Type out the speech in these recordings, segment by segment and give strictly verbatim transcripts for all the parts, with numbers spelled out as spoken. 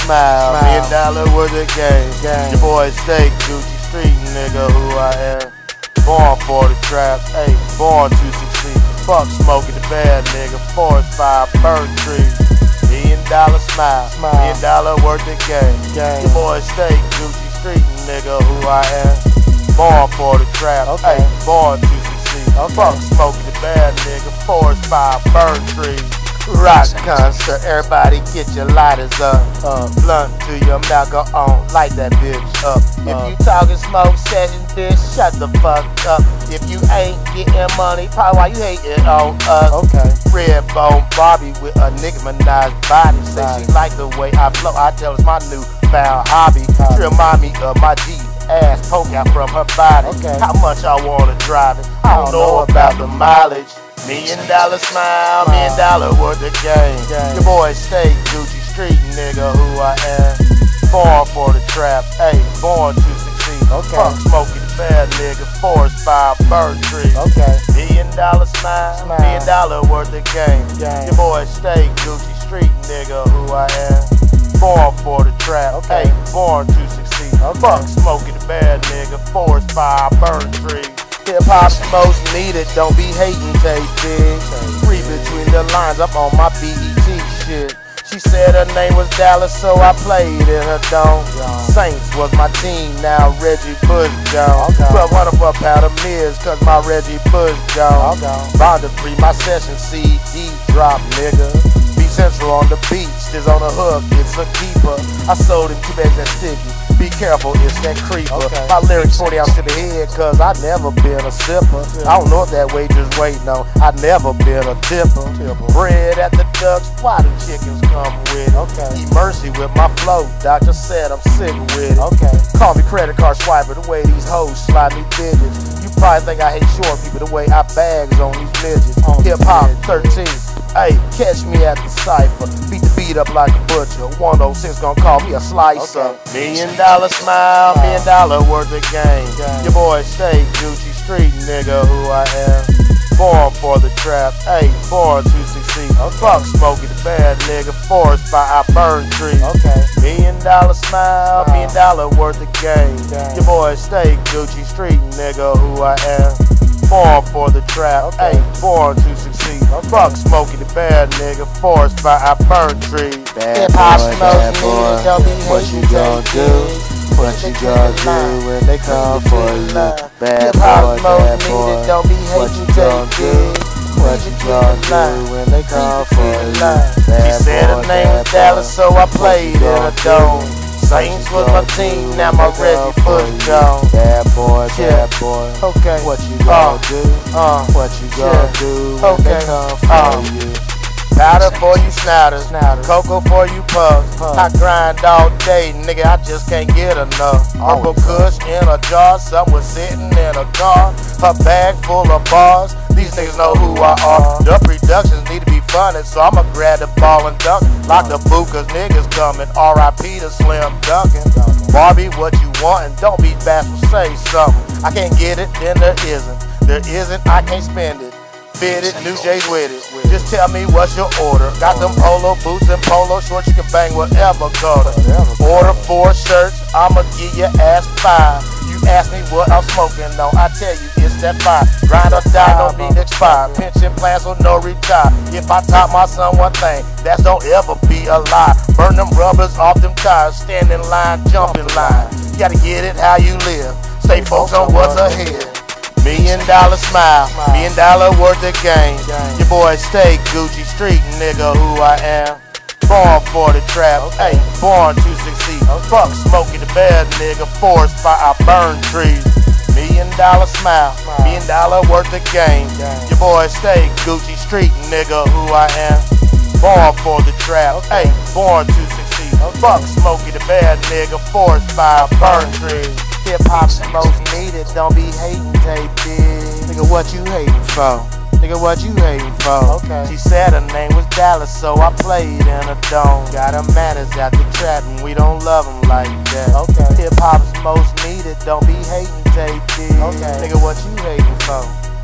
smile. Smile. Million dollar worth of game. Game. Your boy Steak, Gucci Street, nigga, who I am. Born for the trap, ayy, born to succeed. Fuck smoking the bad nigga, forest fire, burn trees. Million dollar smile, Smile. million dollar worth of game. Game. Your boy Steak, Gucci Street, nigga, who I am. Born for the trap, Okay. ayy, born to succeed. Okay. Fuck smoking the bad nigga, forest fire, burn trees. Rock concert, everybody get your lighters up. Uh, blunt to your mouth, go on, light that bitch up. If Uh. you talking smoke session, bitch, shut the fuck up. If you ain't getting money, probably why you hating on us. Okay. Red bone Barbie with a Nicki Minaj body. Say Body. she like the way I flow. I tell it's my new found hobby. Hobby. She remind me of my G ass poke out from her body. Okay. How much I wanna drive it? I don't know about the mileage. Million dollar smile, million dollar worth of game. Game. Your boy Steak, Gucci Street, nigga, who I am. Born for the trap, ayy, born to succeed. Okay. Fuck smoking the bad nigga, forest fire, bird tree. Okay. Million dollar smile, Smile. million dollar worth of game. Game. Your boy Steak, Gucci Street, nigga, who I am. Born for the trap, Okay. ayy, born to succeed. Okay. Fuck smoking the bad nigga, forest fire, bird tree. Hip hop's most needed, don't be hating, take big. Read between the lines, I'm on my B E T shit. She said her name was Dallas, so I played in her dome. Saints was my team, now Reggie Bush gone. Okay. But one of her powder mirrors, cause my Reggie Bush gone. Okay. Bound to free my session, C D drop, nigga. Be Central on the beach, is on the hook, it's a keeper. I sold him two bags that sticky. Be careful, it's that creeper. Okay. My lyrics forty ounce to the head, cause I never been a sipper. I don't know if that wager's waiting on. I never been a tipper. Tipper. Bread at the ducks, why the chickens come with it? Okay. Eat mercy with my flow, doctor said I'm sick with it. Okay. Call me credit card swiper, the way these hoes slide me digits. You probably think I hate short people, the way I bags on these midgets. On these Hip hop midgets. thirteen. Hey, catch me at the cipher. Beat the beat up like a butcher. one oh six gonna call me a slicer. Okay. Million dollar smile, million dollar worth of game. Game. Your boy Steak, Gucci Street, nigga, who I am. Born for the trap, hey, born to succeed. Okay. Fuck smoking the bad nigga, forest fire, I burn trees. Okay. Million dollar smile, Smile. million dollar worth of game. Game. Your boy Steak, Gucci Street, nigga, who I am. Born for the trap, Okay. hey, born to succeed. Okay. Fuck smoking the bad nigga, forest fire, I burn trees. Bad Hip-hop boy, smoke bad me, boy. don't be What you hating, gonna take do? it. What you gonna do when they come for you? Bad Hip-hop boy, smoke bad me, boy. don't be What hating, you gonna take do? it. What you gonna do when they come for you? She Bad said boy, her name bad was Dallas, boy. so I What played you in gonna a do? dome. What Saints you was my gonna team, do now when my they Reggie come for Bush you? gone. Bad boy, Yeah. bad boy. Okay. What you gonna Uh, do? Uh, What you gonna yeah. do when they Okay. come for Uh. you? Powder for you snouters, Snouters. cocoa for you pugs. Pugs. I grind all day, nigga, I just can't get enough. Purple Always. Kush in a jar, some was sitting in a car. Her bag full of bars, these niggas know who I are. The productions need to be funded, so I'ma grab the ball and dunk. Lock the boot, cause niggas coming. R I P to Slim Duncan. Barbie, what you want, and don't be bashful, say something. I can't get it, then there isn't. There isn't, I can't spend it. Fitted, new J's with it. Just tell me what's your order. Got them polo boots and polo shorts, you can bang whatever color. Order four shirts, I'ma give your ass five. You ask me what I'm smoking on, I tell you it's that fire. Grind or die, don't need to expire. Pension plans or no retire. If I taught my son one thing, that's don't ever be a lie. Burn them rubbers off them tires, stand in line, jump in line. You gotta get it how you live. Stay focused on what's ahead. Million dollar smile, million dollar worth of game. Your boy Steak, Gucci Street, nigga, who I am. Born for the trap, hey, born to succeed. Fuck smoking the bad nigga, forest fire, I burn trees. Million dollar smile, million dollar worth of game. Your boy Steak, Gucci Street, nigga, who I am. Born for the trap, hey, born to succeed. Fuck smoking the bad nigga, forest fire, burn trees. Hip hop's most needed, don't be hating, take big. Nigga, what you hating for? Nigga, what you hating for? Okay. She said her name was Dallas, so I played in a dome. Got her manners out the trap, and we don't love them like that. Okay. Hip hop's most needed, don't be hating, take big. Okay. Nigga, what you hating for?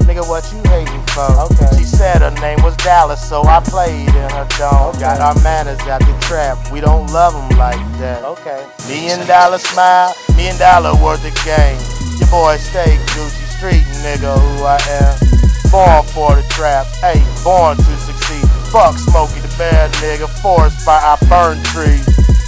nigga, what you hating for? Okay. She said her name was Dallas, so I played in her dome. Okay. Got our manners at the trap, we don't love them like that. Okay. Million dollar smile, million dollar worth of game. Your boy stay Gucci Street, nigga, who I am. Born for the trap, hey, born to succeed. Fuck Smokey the Bear, nigga, forest by our burn trees.